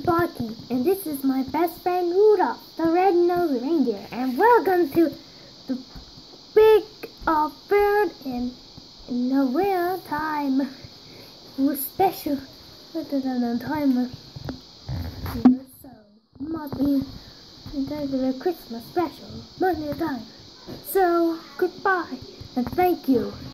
Sparky, and this is my best friend Rudolph, the red-nosed reindeer, and welcome to the big bird in the real time. It was special other than the timer. So must be the Christmas special, Monday time. So goodbye and thank you.